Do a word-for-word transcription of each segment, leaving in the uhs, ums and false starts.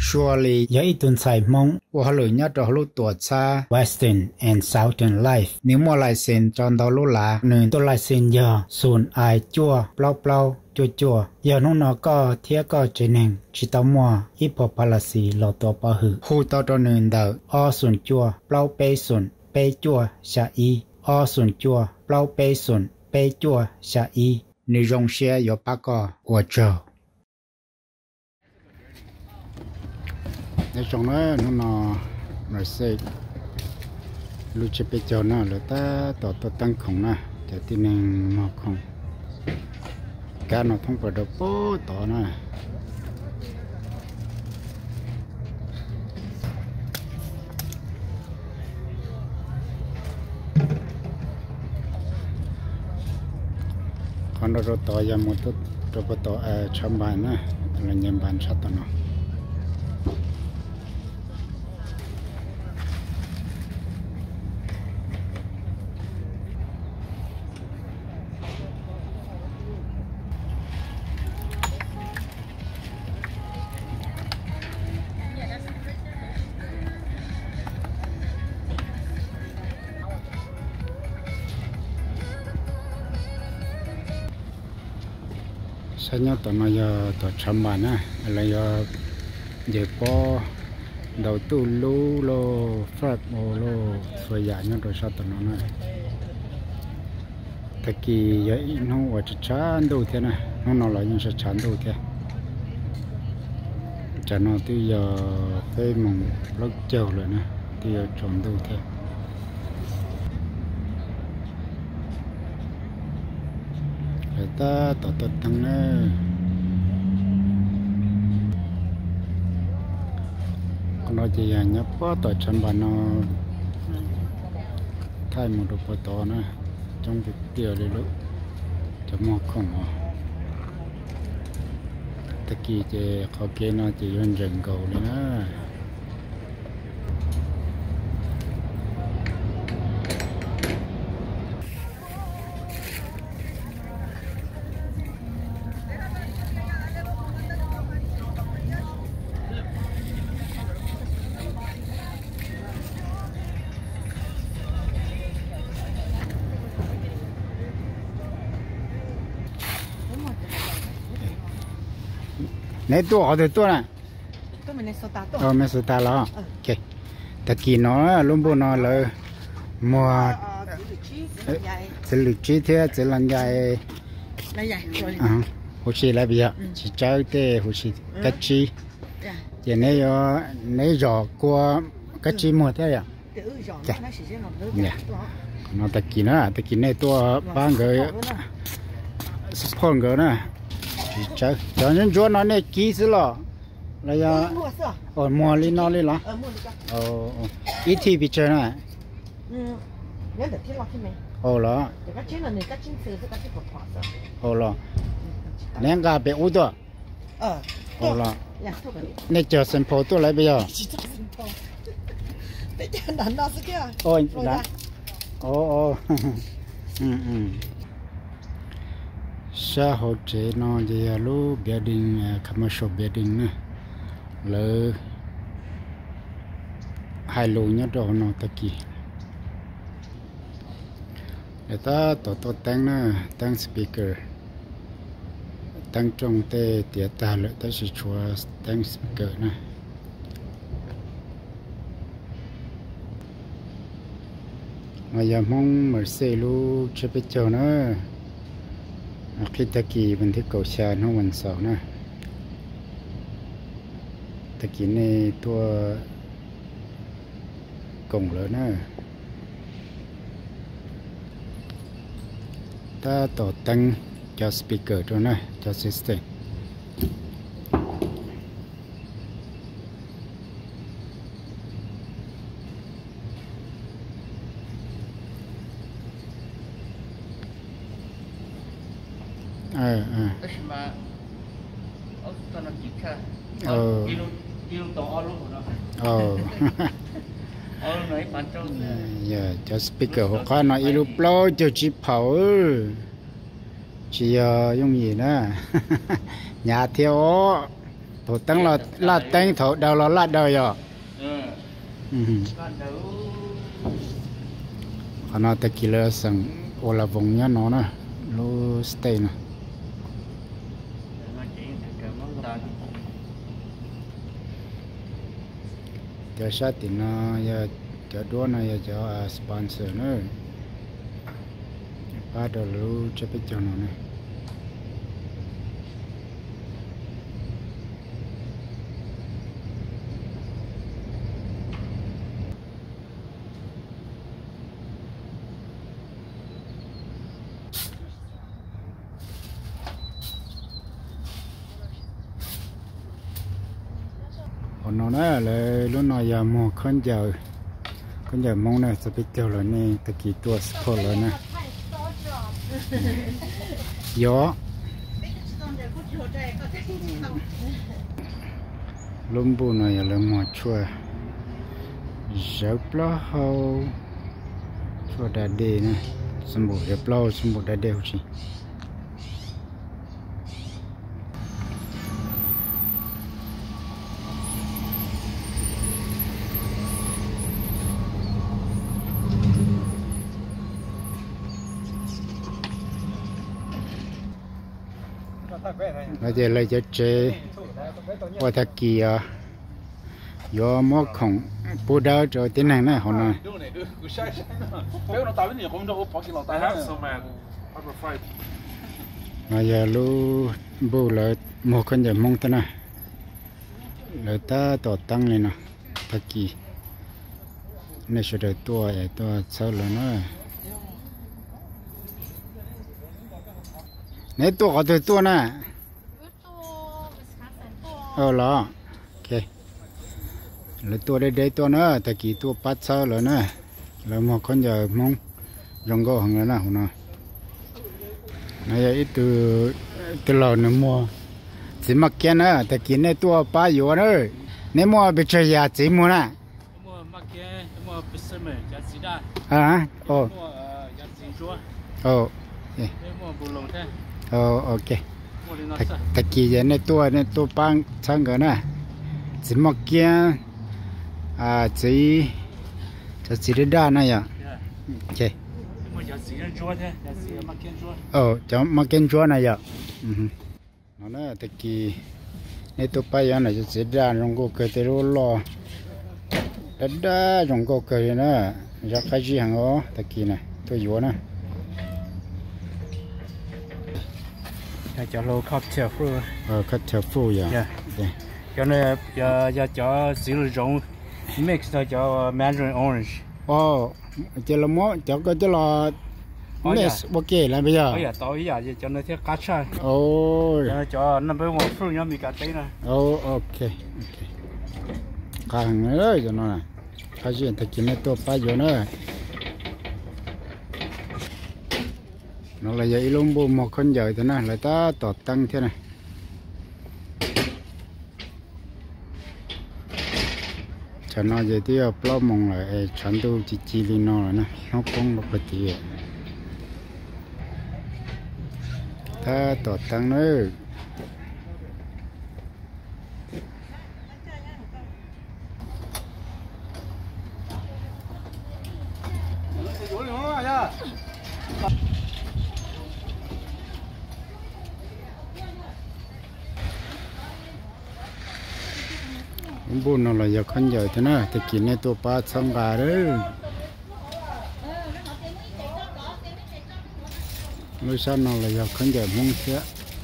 surely giờ ít tuần sai mong và lời nhớ đó lúc tuột xa Western and Southern Life nếu mua lại xin chọn đó lúc là nên tôi lại xin giờ xuân ai chua plau plau chua chua giờ nó nó có thiết có chế năng chỉ tao mua ít bộ policy lo tổ bảo hử khu tao cho nên đỡ o xuân chua plau bê xuân bê chua xa y o xuân chua plau bê xuân bê chua xa y nếu dùng xe có ba個我做。ในช่วงนั้นนู่นน่ะไม่ใช่ลูกจะไปเจอน่ะแล้วแต่ต่อต่อตั้งของน่ะจะที่หนึ่งมาของการเราต้องเปิดโป๊ต่อน่ะคนเราต่อยามุตุเราไปต่อเอ่อชมบ้านน่ะอะไรเงี้ยบ้านชัดต่อน่ะใช่เนี่ยตอนนี้ยตัวชมบ้านนะอะไรยเดี๋ยวพอดาวตู้ลูโลฟรักโมโลสวยใหญ่เนี่ยตัวชอบตอนนั้นนะตะกี้ยัยน้องว่าจะชันดูเท่านะน้องนอนหลับยังจะชันดูเท่าจะนอนที่ยาไปมองลักเจ้าเลยนะที่ยาชมดูเท่าtaต่อต่อตั้งเนอคนเราจะอย่างนี้พอต่อชั้นบ้านเราท้ายหมดปต่อนะจงไปเตี้ยเลยลูกจะมองของอ๋อตะกี้จะเขาเกณฑ์เราจะย้อนจังเก่าเลยนะในตัวเอาแต่ตัวน่ะตัวมันในโซตาตัวเออไม่โซตาแล้วโอเคตะกี้น้อยลุงบุญน้อยเลยมัวจะหลุดจีเท่าจะลันใหญ่ลันใหญ่อ่าหัวชีอะไรบีอ่ะจีเจ้าเต้หัวชีกัจจีอย่างนี้ยในจอกกลัวกัจจีหมดได้ยังจ้ะเนี่ยน้องตะกี้นะตะกี้ในตัวบ้านเกยสปอนเกยนะchơi cho nên chỗ nó này kỹ chứ lo là giờ ở mua lên nó lên là ờ ít thì bị chơi này ờ là ờ là nên cả bị út đó ờ là nên chờ xem phô tôi lại bây giờ ôi đã ồ ồ ừ ừ xã hội chế nó giờ lúc building commercial building nè lỡ hai lô nhất đó nó ta kì để ta tổ tổ tăng nè tăng speaker tăng trong tê tiệt ta lỡ ta sẽ chua tăng speaker nè mà giờ mong mở xe lu chưa biết chờ nữaคลิปตะกี้บันทึกเก่าชาญห้องวันเสาร์นะตะกี้ในตัวกล่องแล้วนะถ้าต่อตั้งจอสปีกเกอร์ตัวนะจอซิสเต็มเออเออเออเอออย่าจะสปีกเกอร์หัวข้อหน่อยอีลูปโลจะจีเผาจียุ่งยี่นะอย่าเที่ยว thổ tăng là là tăng thổ đầu là lát đời rồi còn nó ta kia là sang ô là vùng nhá nó nè lô stay nè giờ sát thì nó giờ giờ đua nó giờ cho sponsor nữa ba đồ lú cho biết cho nó nè còn nó nói là lúc nào giờ mua con giờ con giờ mong này sẽ biết tiêu rồi nè tất kỳ tua score rồi nè gió lúm bu này là mua chua dẹp lo hậu chua đá đê nè sâm bột dẹp lo sâm bột đá đê không chị bây giờ lấy cho chế qua thật kỳ à do mua không bù đào cho tiến hành này họ nói bây giờ lu bù lại mua con giờ mong thế này lại ta tổ tăng lên nè thật kỳ này sẽ được tua vậy tua sau là nó này tua có thể tua nè ờ là ok là tua đây đây tua nữa tại kỳ tua bắt sau rồi nè là một con giờ mong rong gò hàng nữa nè hôm nay này ít từ từ lò nữa mua chỉ mặc kia nữa tại kỳ này tua ba yếu nữa nếu mua bị chơi nhà chỉ mua nè mua mặc kia mua bị sơ mờ giá trị đa à ồ mua giá trị chúa ồ mua bù lông thế ồ ok ta kỳ giờ này tua này tua băng sang cái nè chỉ mặc kia à chỉ chỉ chỉ đa này à ok ờ cho mặc kia chúa này à nó nói ta kỳ này tua bay giờ này chỉ đa trong cô cái tero lo đa đa trong cô cái nữa giờ cái gì hàng ó ta kỳ này tôi yếu nè cho lô cocktail fruit ờ cocktail fruit vậy yeah cho nên giờ giờ cho xíu rong mix cho cho mandarin orange ồ chỉ là món cho cái chỉ là mix ok là bây giờ bây giờ tối giờ cho nên thiết cá chai ôi cho number one fruit nhóm mình cả đấy nè oh ok ok càng nữa cho nó này cái gì thì chỉ nên tôi phải vô nữa nó là vậy luôn bu một con giờ thế này là ta tọt tăng thế này cho nó vậy thì ở plau mong lại chọn tu chỉ chỉ đi nó rồi nè nó cũng một cái gì ta tọt tăng nữa bún nó là giờ con giờ thế này thì kín này tôi bắt xong gà đấy lúc sau nó là giờ con giờ mông thế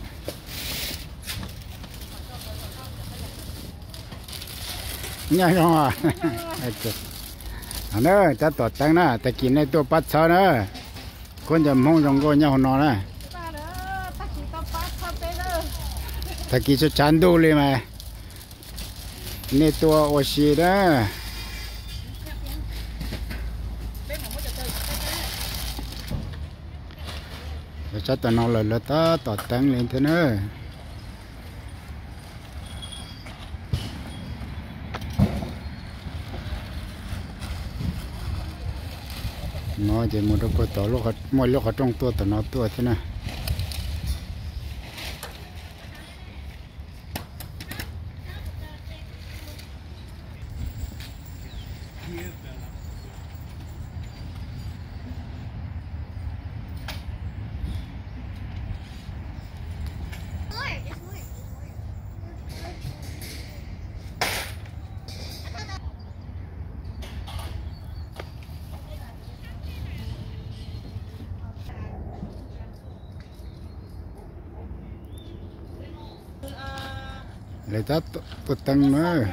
nhảy không à anh ơi ta tọt tăng nè thì kín này tôi bắt xong nữa con giờ mông trong cô nhau nó nè thì kín cho chán đủ đi mà này tua ô xì đó rồi chắc tao nói là là ta tọt tăng lên thế nữa nó chỉ một đôi tao lúc hết mỗi lúc hết trong tua tao nó tua thế này lấy ta tụt tăng nữa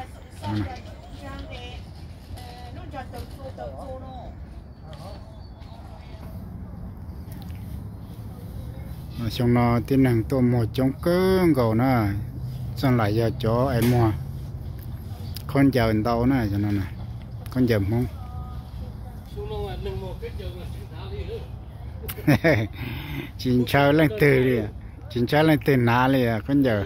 xong nó tiến hành tôi một trong cơn cầu nữa xong lại giờ cho em mua con chờ anh tao nữa cho nó này con chờ không chính chơi lên từ đi chính chơi lên từ ná đi con giờ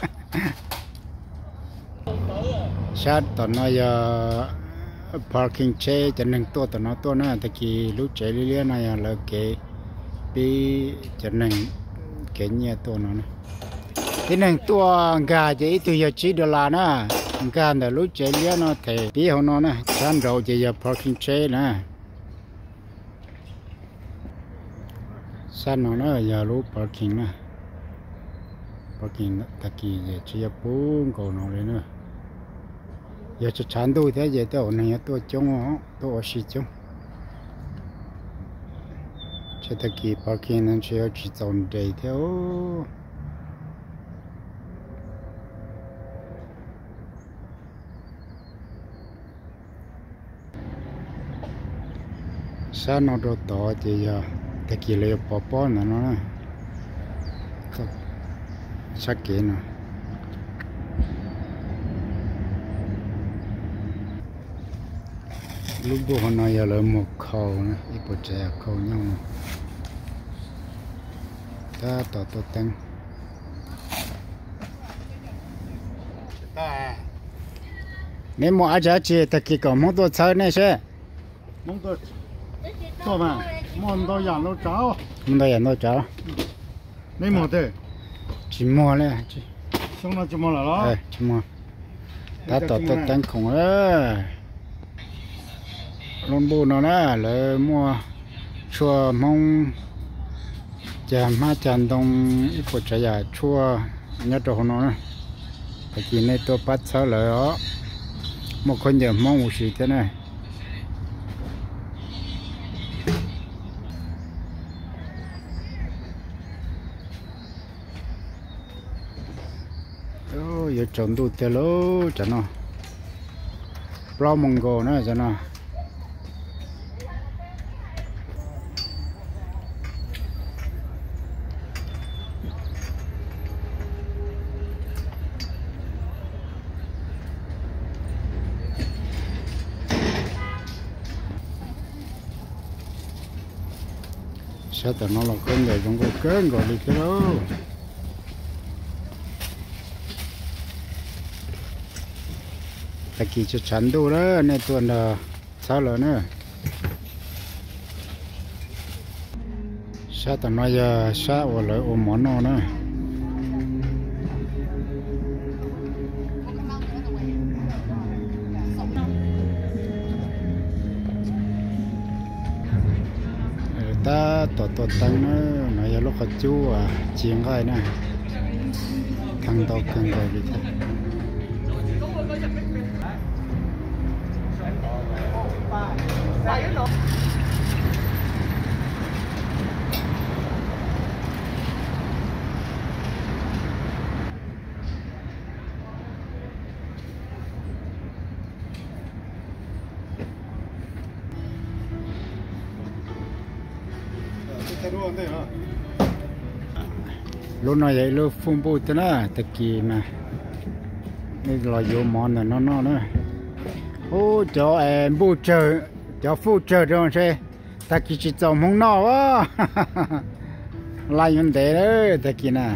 sát tao nói giờ parking chế cho nên tôi tao nói tôi nữa tại vì lúc chạy đi liên này là cái bị cho nên cái nhà tôi nó thế nên tôi gà chỉ từ giờ chỉ đô la nữa gà là lúc chạy liên nó thì bị họ nó nè chán rồi chỉ giờ parking chế nè sát nó nó giờ lúc parking nè parking tại vì chỉ giờ bốn cầu nó đấy nữa giờ cho chán tôi thế giờ tôi này tôi trông tôi xí trông cho ta kỳ parking nên chỉ chỉ dọn đầy theo sao nó đổ to thì giờ ta kỳ lấy bỏ bỏ nữa nó sắc kia nữa lúc bố họ nói là một khâu nữa ít bộ trẻ khâu nhau ta tỏ tổ tăng nếu mà ai giá trị thì chỉ có món đồ chơi này chứ món đồ to mà món đồ dạng đồ cháo món đồ dạng đồ cháo nếu mà thế chỉ mua này xong nó chỉ mua là đó chỉ mua ta tỏ tổ tăng không á luôn bù nó nè là mua chua mong chả má chăn đông ít bộ trái giả chua nhớ đồ nó nè tại vì này tôi bắt sao lại đó một con giờ mong một gì thế này ôi giờ trồng đủ thế lố chả nó pro mong go nữa chả nó sao tao nó là con người trong cái cơn gọi đi cái đó ta kỳ cho chắn đồ đó nên tuần là sao rồi nữa sao tao nói giờ sao ở lại ôm món nó nữa ta tổ tổ tăng nó nói giờ lúc họ chú à chiên cái nè thằng tàu cần rồi đi thôi lúc này vậy lúc phun bụi thế nào thật kỳ mà đây là vô món này nó nó nữa ô cho em bụi chờ cho phụ trợ rồi xe thật kỳ chỉ trồng mông nọ quá lại vấn đề đấy thật kỳ nè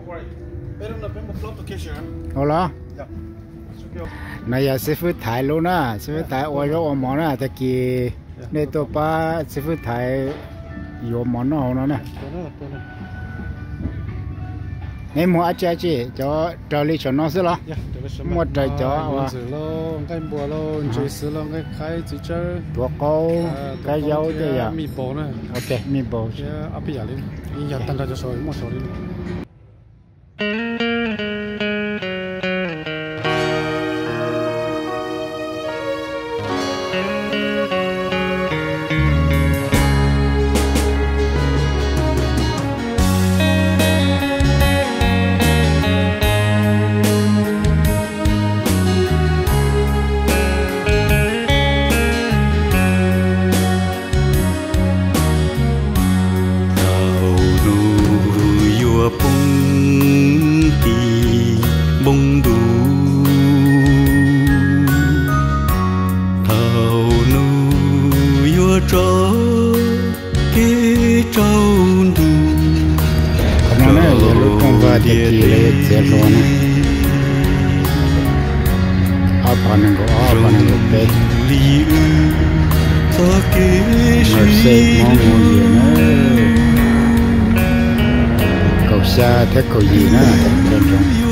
ô lo này giờ sư phụ thái luôn á sư phụ thái ôi rồi món á thật kỳ đây tôi ba sư phụ thái vô món nó nó nè này mua ăn chơi chứ cho trở lại cho nó xí lo mua trời cho và cái bùa lo chơi xí lo cái khai chỉ chơi tua câu cái dâu thế à mì bò nữa ok mì bò áp bây giờ lên bây giờ tăng ra cho sôi một sôi lên cầu xa thế cầu gì nữa